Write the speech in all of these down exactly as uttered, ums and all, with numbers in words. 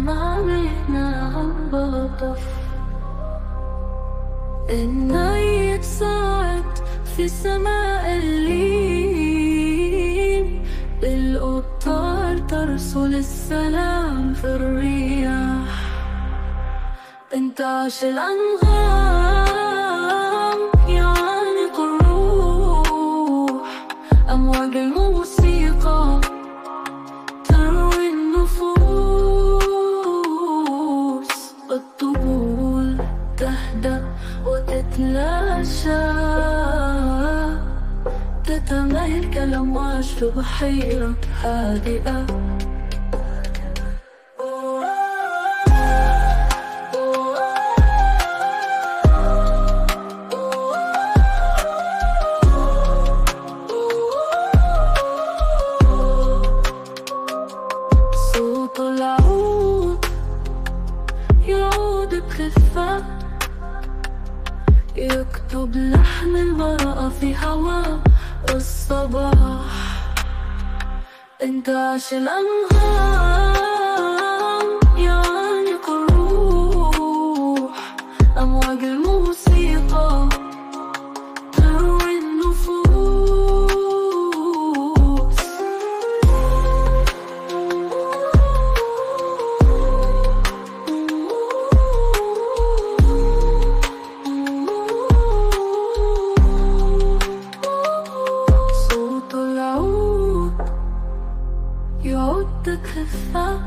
ما بينا عم بطف. النايت صعد في سماء الليل، القطار ترسل السلام في الرياح. انتعش الأنغام يعانق الروح، أمواج الموسيقى تروي النفوس. الطبول تهدأ وتتلاشى، تتمهل الأمواج في بحيرة هادئة. صوت العود يعود بخفة، يكتب لحن البراءة في هواء الصباح. انتعش الأنغام يعانق الروح، أمواج الموسيقى تروي النفوس. يعود كفا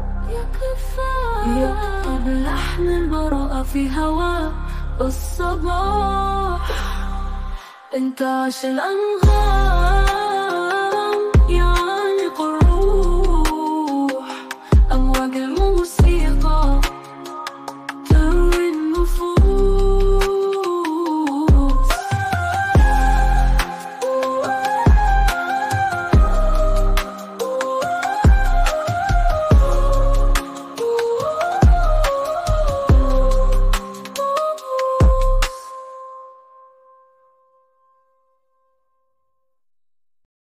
يكتب لحن البراءة في هواء الصباح. انتعش الأنغام